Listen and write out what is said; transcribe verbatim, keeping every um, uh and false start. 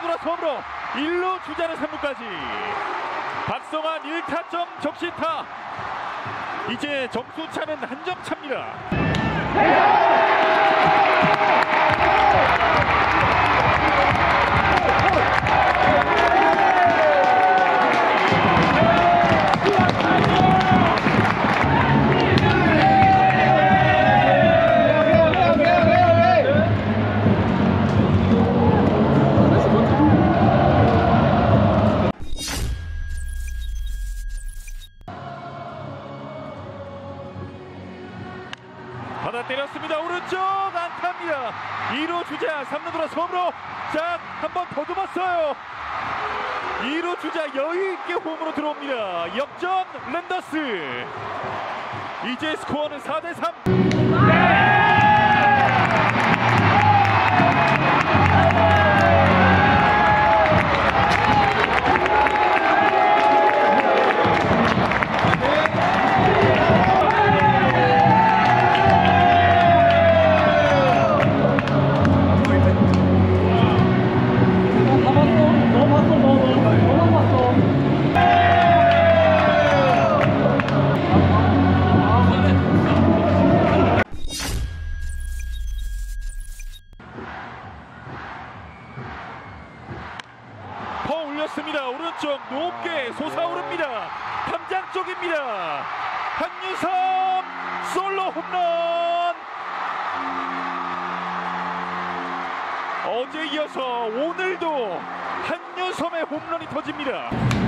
돌아서 홈으로 일 루 주자는 삼 루까지. 박성환 일 타점 적시타. 이제 점수차는 한 점 차입니다. 받아 때렸습니다. 오른쪽 안타입니다. 이 루 주자 삼 루 돌아서 홈으로 자 한 번 더듬었어요. 이 루 주자 여유있게 홈으로 들어옵니다. 역전 랜더스. 이제 스코어는 사 대 삼. 퍼 올렸습니다. 오른쪽 높게 솟아오릅니다. 탐장 쪽입니다. 한유섬 솔로 홈런. 어제 이어서 오늘도 한유섬의 홈런이 터집니다.